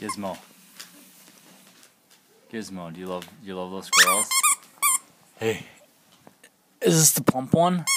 Gizmo. Gizmo, do you love those squirrels? Hey, is this the plump one?